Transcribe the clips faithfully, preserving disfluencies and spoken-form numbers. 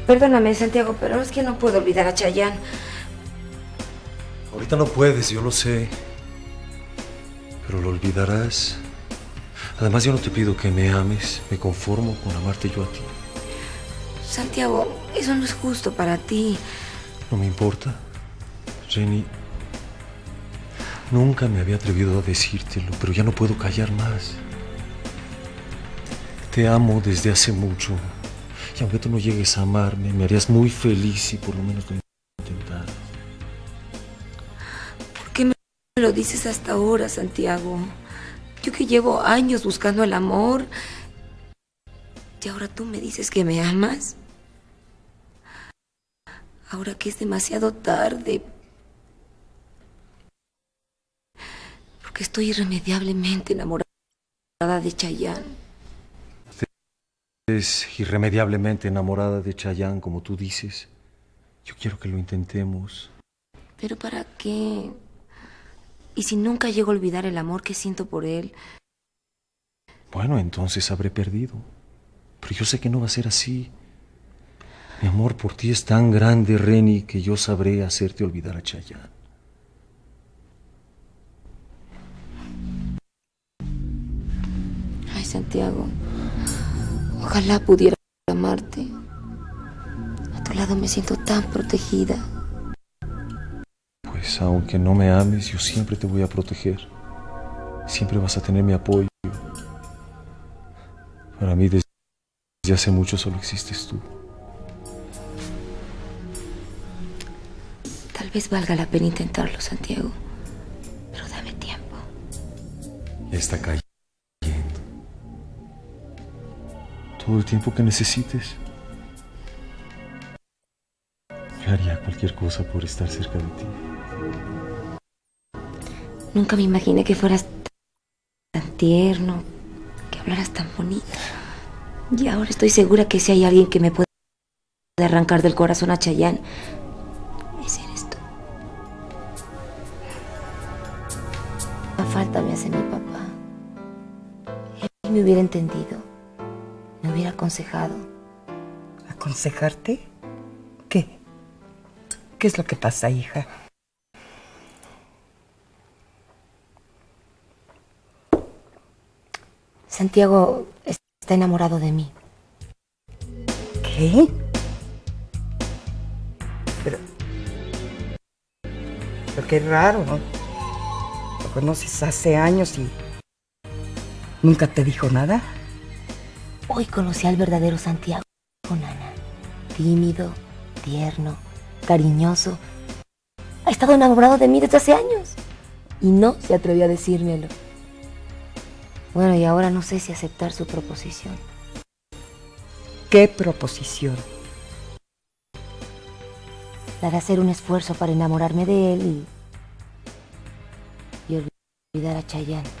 Perdóname, Santiago, pero es que no puedo olvidar a Chayanne. Ahorita no puedes, yo lo sé. Pero lo olvidarás. Además, yo no te pido que me ames. Me conformo con amarte yo a ti. Santiago, eso no es justo para ti. No me importa. Reni, nunca me había atrevido a decírtelo, pero ya no puedo callar más. Te amo desde hace mucho. Y aunque tú no llegues a amarme, me harías muy feliz si por lo menos lo intentaras. ¿Por qué me lo dices hasta ahora, Santiago? Yo que llevo años buscando el amor. ¿Y ahora tú me dices que me amas? Ahora que es demasiado tarde. Porque estoy irremediablemente enamorada de Chayanne. Es irremediablemente enamorada de Chayanne, como tú dices. Yo quiero que lo intentemos. ¿Pero para qué? ¿Y si nunca llego a olvidar el amor que siento por él? Bueno, entonces habré perdido. Pero yo sé que no va a ser así. Mi amor por ti es tan grande, Reni, que yo sabré hacerte olvidar a Chayanne. Ay, Santiago, ojalá pudiera amarte. A tu lado me siento tan protegida. Pues aunque no me ames, yo siempre te voy a proteger. Siempre vas a tener mi apoyo. Para mí, desde hace mucho solo existes tú. Tal vez valga la pena intentarlo, Santiago. Pero dame tiempo. Ya está cayendo. Todo el tiempo que necesites. Yo haría cualquier cosa por estar cerca de ti. Nunca me imaginé que fueras tan tierno, que hablaras tan bonito. Y ahora estoy segura que si hay alguien que me puede arrancar del corazón a Chayanne, ese eres tú. La falta me hace mi papá. Él me hubiera entendido, me hubiera aconsejado. ¿Aconsejarte? ¿Qué? ¿Qué es lo que pasa, hija? Santiago está enamorado de mí. ¿Qué? Pero... Pero qué raro, ¿no? Lo conoces hace años y... ¿Nunca te dijo nada? Hoy conocí al verdadero Santiago, Nana. Tímido, tierno, cariñoso. Ha estado enamorado de mí desde hace años. Y no se atrevió a decírmelo. Bueno, y ahora no sé si aceptar su proposición. ¿Qué proposición? La de hacer un esfuerzo para enamorarme de él y... y olvidar a Chayanne.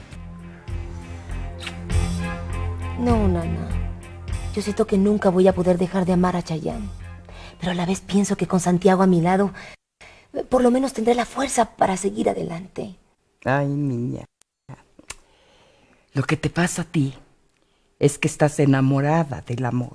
No, Nana. Yo siento que nunca voy a poder dejar de amar a Chayanne. Pero a la vez pienso que con Santiago a mi lado, por lo menos tendré la fuerza para seguir adelante. Ay, niña. Lo que te pasa a ti es que estás enamorada del amor.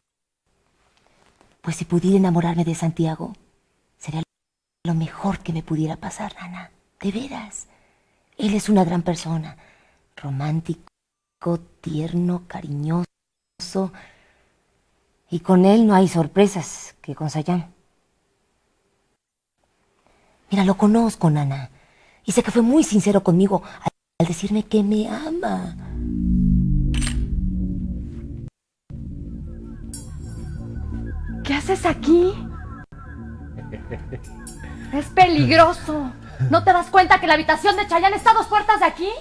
Pues si pudiera enamorarme de Santiago, sería lo mejor que me pudiera pasar, Nana. De veras. Él es una gran persona. Romántico, tierno, cariñoso. Y con él no hay sorpresas que con Chayanne. Mira, lo conozco, Nana. Y sé que fue muy sincero conmigo al decirme que me ama. ¿Qué haces aquí? Es peligroso. ¿No te das cuenta que la habitación de Chayanne está a dos puertas de aquí?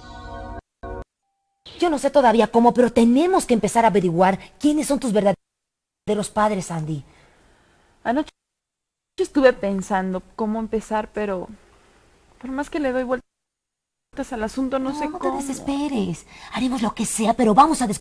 Yo no sé todavía cómo, pero tenemos que empezar a averiguar quiénes son tus verdaderos padres, Andy. Anoche estuve pensando cómo empezar, pero por más que le doy vueltas al asunto, no, no sé no cómo. No te desesperes. Haremos lo que sea, pero vamos a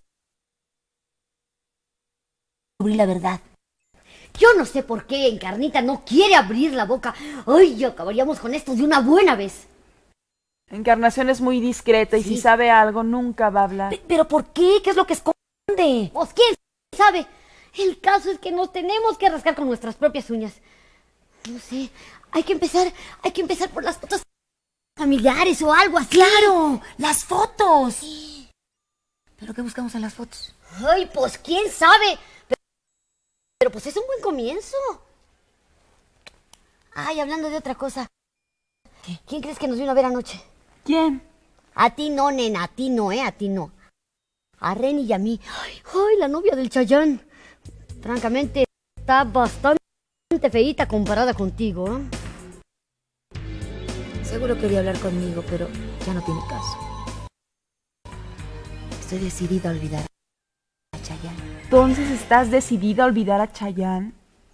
descubrir la verdad. Yo no sé por qué Encarnita no quiere abrir la boca. Ay, acabaríamos con esto de una buena vez. Encarnación es muy discreta y sí. Si sabe algo, nunca va a hablar. ¿Pero por qué? ¿Qué es lo que esconde? Pues quién sabe. El caso es que nos tenemos que rascar con nuestras propias uñas. No sé, hay que empezar, hay que empezar por las fotos familiares o algo así. ¡Claro! ¡Las fotos! Sí. ¿Pero qué buscamos en las fotos? Ay, pues quién sabe. Pero, pero pues es un buen comienzo. Ay, hablando de otra cosa. ¿Qué? ¿Quién crees que nos vino a ver anoche? ¿Quién? A ti no, nena, a ti no, ¿eh? A ti no. A Reni y a mí. Ay, ay, la novia del Chayán. Francamente, está bastante feíta comparada contigo, ¿eh? Seguro quería hablar conmigo, pero ya no tiene caso. Estoy decidida a olvidar a Chayán. Entonces, ¿estás decidida a olvidar a Chayán?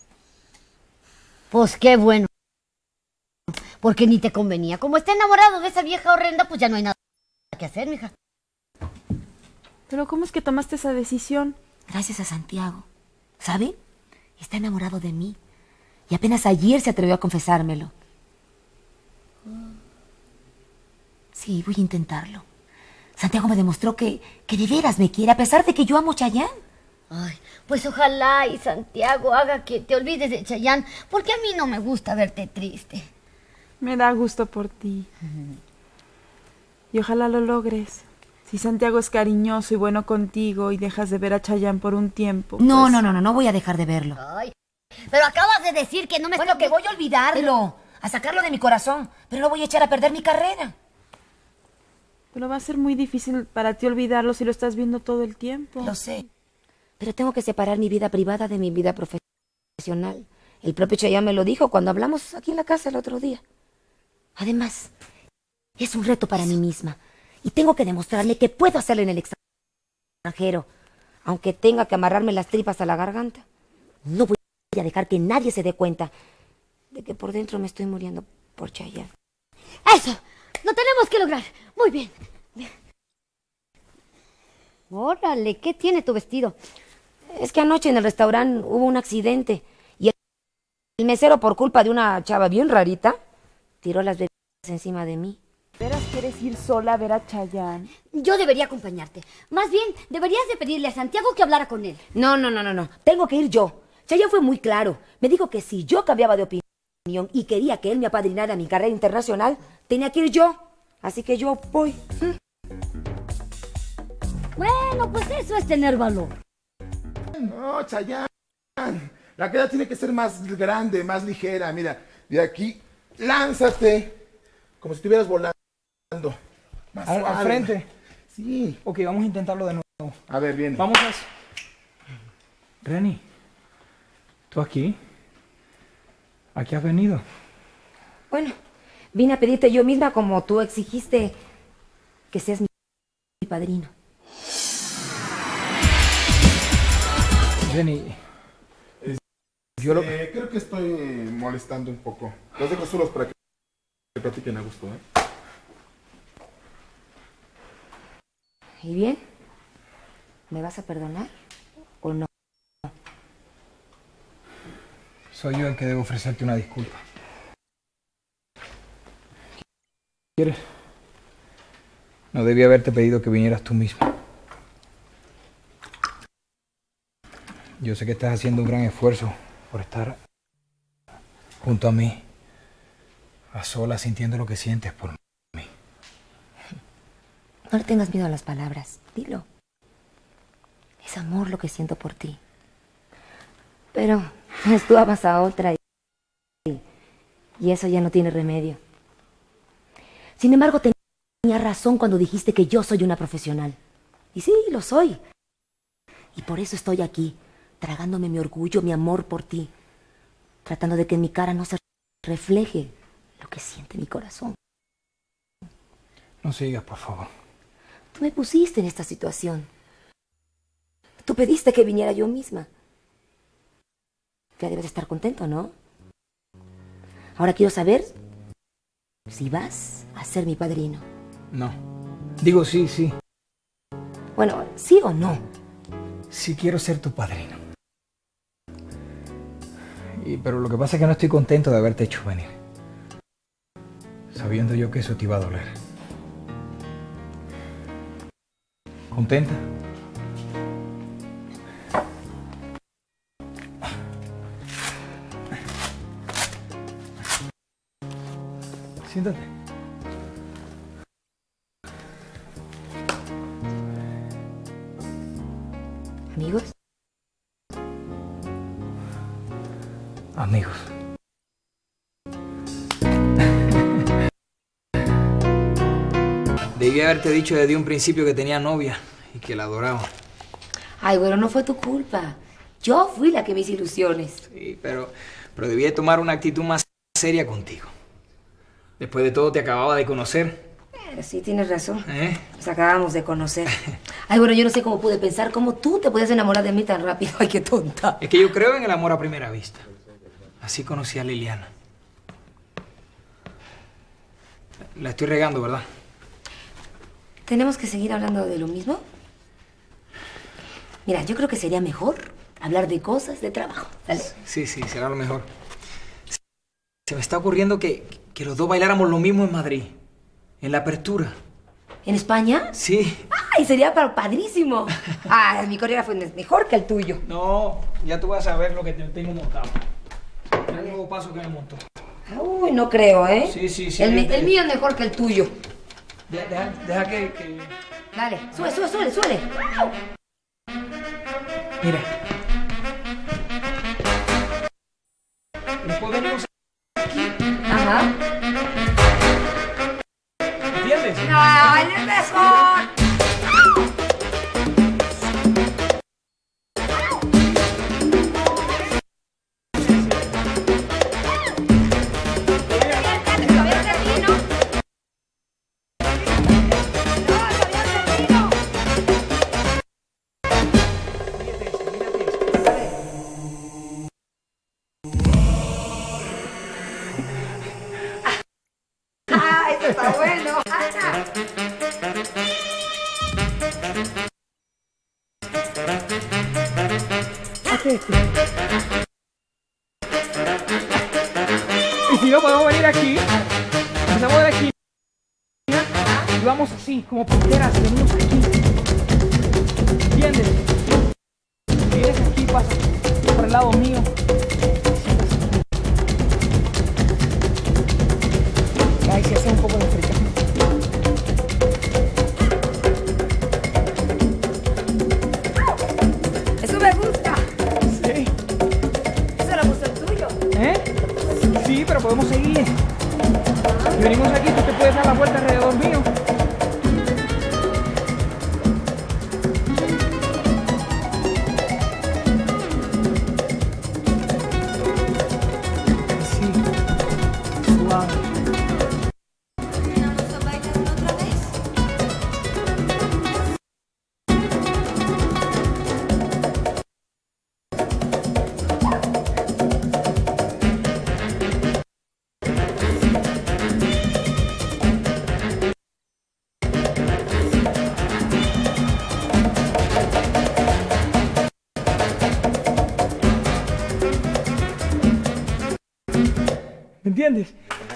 Pues qué bueno. Porque ni te convenía. Como está enamorado de esa vieja horrenda, pues ya no hay nada que hacer, mija. ¿Pero cómo es que tomaste esa decisión? Gracias a Santiago. ¿Sabe? Está enamorado de mí. Y apenas ayer se atrevió a confesármelo. Sí, voy a intentarlo. Santiago me demostró que, que de veras me quiere, a pesar de que yo amo a Chayán. Ay, pues ojalá y Santiago haga que te olvides de Chayán, porque a mí no me gusta verte triste. Me da gusto por ti. Y ojalá lo logres. Si Santiago es cariñoso y bueno contigo y dejas de ver a Chayán por un tiempo. No, pues... no, no, no, no voy a dejar de verlo. Ay, pero acabas de decir que no me... Bueno, que voy a olvidarlo, a sacarlo de mi corazón, pero no voy a echar a perder mi carrera. Pero va a ser muy difícil para ti olvidarlo si lo estás viendo todo el tiempo. Lo sé, pero tengo que separar mi vida privada de mi vida profesional. El propio Chayán me lo dijo cuando hablamos aquí en la casa el otro día. Además, es un reto para mí misma. Y tengo que demostrarme que puedo hacerlo en el extranjero. Aunque tenga que amarrarme las tripas a la garganta. No voy a dejar que nadie se dé cuenta de que por dentro me estoy muriendo por Chayán. ¡Eso! ¡Lo tenemos que lograr! Muy bien. Órale, ¿qué tiene tu vestido? Es que anoche en el restaurante hubo un accidente. Y el, el mesero, por culpa de una chava bien rarita, tiró las bebidas encima de mí. ¿De veras quieres ir sola a ver a Chayán? Yo debería acompañarte. Más bien, deberías de pedirle a Santiago que hablara con él. No, no, no, no, no. Tengo que ir yo. Chayán fue muy claro. Me dijo que si yo cambiaba de opinión y quería que él me apadrinara mi carrera internacional, tenía que ir yo. Así que yo voy. Bueno, pues eso es tener valor. No, Chayán. La queda tiene que ser más grande, más ligera. Mira, de aquí, lánzate. Como si estuvieras volando. Más Al, al suave. frente. Sí. Ok, vamos a intentarlo de nuevo. A ver, viene. Vamos a... Reni, ¿tú aquí? ¿A qué has venido? Bueno, vine a pedirte yo misma como tú exigiste que seas mi, mi padrino. Reni, yo lo... Eh, creo que estoy molestando un poco. Los dejo solos para que platiquen a gusto, ¿eh? ¿Y bien? ¿Me vas a perdonar o no? Soy yo el que debo ofrecerte una disculpa. ¿Quieres? No debí haberte pedido que vinieras tú mismo. Yo sé que estás haciendo un gran esfuerzo por estar junto a mí, a solas, sintiendo lo que sientes por mí. No le tengas miedo a las palabras, dilo. Es amor lo que siento por ti. Pero tú amas a otra y, y eso ya no tiene remedio. Sin embargo, tenías razón cuando dijiste que yo soy una profesional. Y sí, lo soy. Y por eso estoy aquí, tragándome mi orgullo, mi amor por ti, tratando de que en mi cara no se refleje lo que siente mi corazón. No sigas, por favor. Tú me pusiste en esta situación. Tú pediste que viniera yo misma. Ya debes estar contento, ¿no? Ahora quiero saber si vas a ser mi padrino. No. Digo sí, sí. Bueno, ¿sí o no? Sí quiero ser tu padrino. Y, pero lo que pasa es que no estoy contento de haberte hecho venir. Sabiendo yo que eso te iba a doler. ¿Contenta? siéntate. ¿Amigos? Amigos. Debí haberte dicho desde un principio que tenía novia y que la adoraba. Ay, bueno, no fue tu culpa. Yo fui la que me hice ilusiones. Sí, pero, pero debí de tomar una actitud más seria contigo. Después de todo te acababa de conocer. Eh, sí, tienes razón. ¿Eh? Nos acabamos de conocer. Ay, bueno, yo no sé cómo pude pensar cómo tú te podías enamorar de mí tan rápido. Ay, qué tonta. Es que yo creo en el amor a primera vista. Así conocí a Liliana. La estoy regando, ¿verdad? ¿Tenemos que seguir hablando de lo mismo? Mira, yo creo que sería mejor hablar de cosas de trabajo. ¿Sale? Sí, sí, será lo mejor. Se me está ocurriendo que, que los dos bailáramos lo mismo en Madrid. En la apertura. ¿En España? Sí. ¡Ay, sería pa- padrísimo! Ah, mi coreógrafo es mejor que el tuyo. No, ya tú vas a ver lo que te tengo montado. El nuevo paso que me montó. Uy, no creo, ¿eh? Sí, sí, sí. El, mi- de- el mío es mejor que el tuyo. Deja, deja, deja que, que... Dale, sube, sube, sube, sube. Mira. Después venimos aquí. Ajá. ¿Entiendes? ¡No, él es mejor! ¡Ah, esto está bueno! Y si no podemos venir aquí, empezamos de aquí y vamos así, como punteras, y venimos aquí. ¿Entiendes? Si vienes aquí, pasa por el lado mío. Ahí se hace un poco de africano. ¡Eso me gusta! Sí. ¡Eso le gusta el tuyo! ¿Eh? Sí, pero podemos seguir. Si venimos aquí, tú te puedes dar la vuelta alrededor mío. Sí. Suave. ¿Vamos a bailar otra vez? ¿Me entiendes?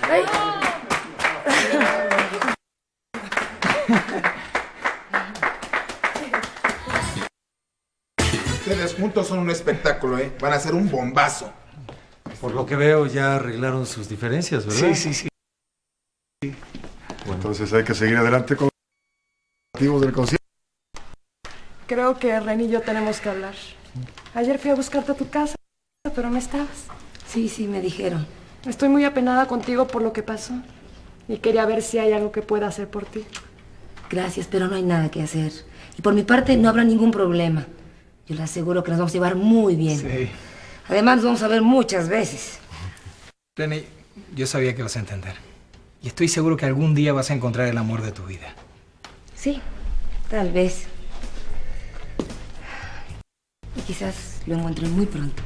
Ustedes juntos son un espectáculo, ¿eh? Van a ser un bombazo. Por lo que veo, ya arreglaron sus diferencias, ¿verdad? Sí, sí, sí. Bueno, entonces hay que seguir adelante con los motivos del concierto. Creo que Ren y yo tenemos que hablar. Ayer fui a buscarte a tu casa, pero no estabas. Sí, sí, me dijeron. Estoy muy apenada contigo por lo que pasó. Y quería ver si hay algo que pueda hacer por ti. Gracias, pero no hay nada que hacer. Y por mi parte no habrá ningún problema. Yo le aseguro que nos vamos a llevar muy bien. Sí. Además, nos vamos a ver muchas veces. Lenny, yo sabía que vas a entender. Y estoy seguro que algún día vas a encontrar el amor de tu vida. Sí, tal vez. Y quizás lo encuentre muy pronto.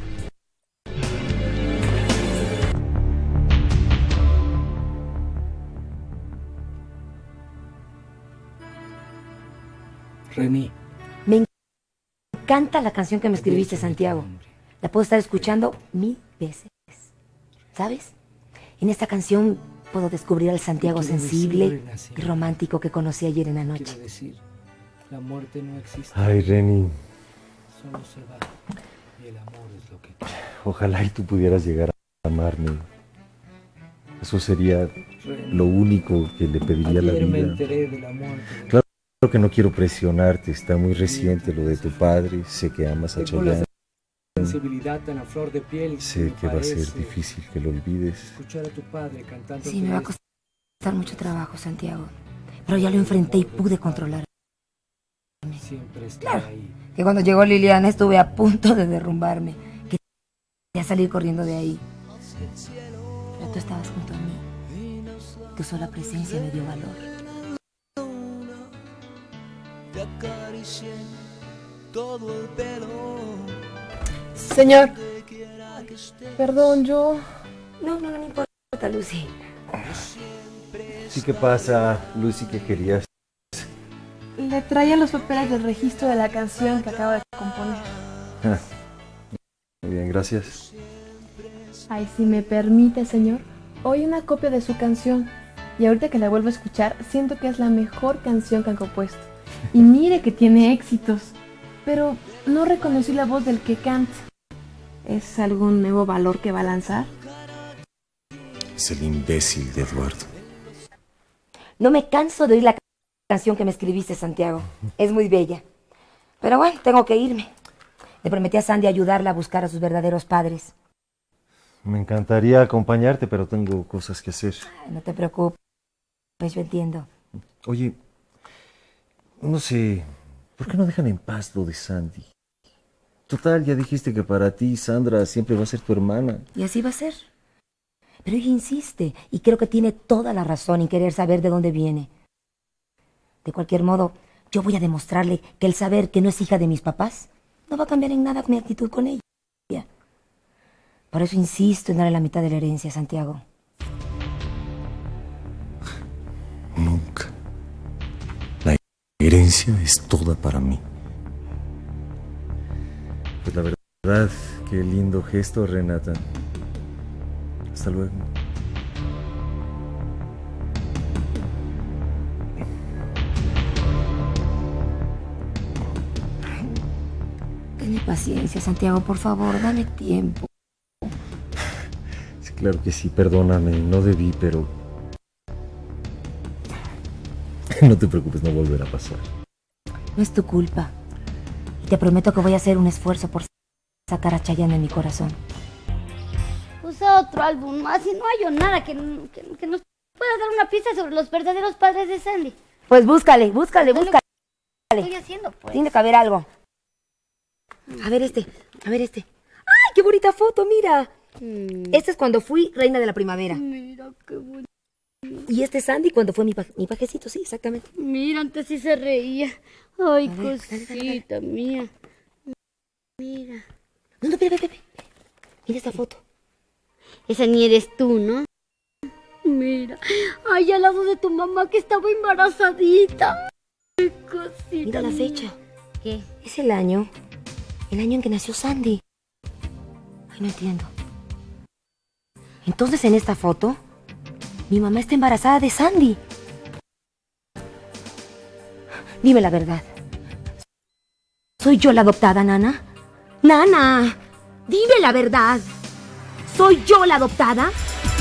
Reni. Me encanta la canción que me escribiste, Santiago. La puedo estar escuchando mil veces. ¿Sabes? En esta canción puedo descubrir al Santiago sensible y romántico que conocí ayer en la noche. Decir, la muerte no existe. Ay, Reni, Solo se va. Y el amor es lo que queda. ojalá y tú pudieras llegar a amarme. Eso sería lo único que le pediría a la Ayer me vida. enteré de la muerte. Claro que no quiero presionarte, está muy reciente lo de tu padre, sé que amas a Tengo la Chayanne, sensibilidad tan a flor de piel. sé que va a ser parece difícil que lo olvides. Escuchar a tu padre cantando. Sí, me va a costar mucho trabajo, Santiago. Pero ya lo enfrenté y pude controlarme. Siempre está Claro, ahí. que cuando llegó Liliana estuve a punto de derrumbarme. Quería salir corriendo de ahí. Pero tú estabas junto a mí. Tu sola presencia me dio valor. Señor, perdón, yo... No, no, no me importa, Lucy. Sí, ¿qué pasa, Lucy? ¿Qué querías? Le traía los papeles del registro de la canción que acabo de componer. Ah, muy bien, gracias. Ay, si me permite, señor, oí una copia de su canción y ahorita que la vuelvo a escuchar siento que es la mejor canción que han compuesto. Y mire que tiene éxitos, pero no reconocí la voz del que canta. ¿Es algún nuevo valor que va a lanzar? Es el imbécil de Eduardo. No me canso de oír la canción que me escribiste, Santiago. Es muy bella. Pero bueno, tengo que irme. Le prometí a Sandy ayudarla a buscar a sus verdaderos padres. Me encantaría acompañarte, pero tengo cosas que hacer. Ay, no te preocupes, yo entiendo. Oye, no sé, ¿por qué no dejan en paz lo de Sandy? Total, ya dijiste que para ti Sandra siempre va a ser tu hermana. Y así va a ser. Pero ella insiste, y creo que tiene toda la razón en querer saber de dónde viene. De cualquier modo, yo voy a demostrarle que el saber que no es hija de mis papás no va a cambiar en nada mi actitud con ella. Por eso insisto en darle la mitad de la herencia, Santiago. Nunca. La herencia es toda para mí. Pues la verdad, qué lindo gesto, Renata. Hasta luego. Tenme paciencia, Santiago, por favor, dame tiempo. Sí, claro que sí, perdóname, no debí, pero... No te preocupes, no volverá a pasar. No es tu culpa. Y te prometo que voy a hacer un esfuerzo por sacar a Chayanne de mi corazón. Usa otro álbum más y no hay nada que, que, que nos pueda dar una pista sobre los verdaderos padres de Sandy. Pues búscale, búscale, búscale. ¿Qué estoy haciendo, pues? Tiene que haber algo. A ver este, a ver este. ¡Ay, qué bonita foto, mira! Mm. Este es cuando fui reina de la primavera. Mira, qué bonito. Y este es Sandy cuando fue mi, pa mi pajecito, sí, exactamente. Mira, antes sí se reía. Ay, ver, cosita dale, dale, dale. mía. Mira. No, no, espera, espera, espera. Mira esta foto. Esa ni eres tú, ¿no? Mira. Ay, al lado de tu mamá que estaba embarazadita. Ay, cosita. Mira la fecha. ¿Qué? Es el año. El año en que nació Sandy. Ay, no entiendo. Entonces, en esta foto, mi mamá está embarazada de Sandy. Dime la verdad. ¿Soy yo la adoptada, Nana? ¡Nana! ¡Dime la verdad! ¿Soy yo la adoptada?